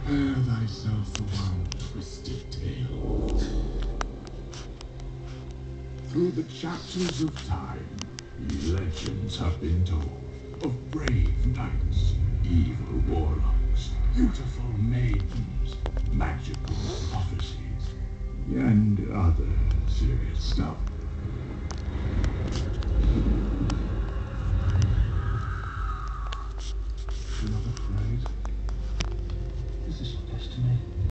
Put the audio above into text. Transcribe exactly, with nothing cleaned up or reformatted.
Prepare thyself for one twisted tale. Through the chapters of time, legends have been told of brave knights, evil warlocks, beautiful maidens, magical prophecies, and other serious stuff. You're not afraid? Is this your destiny?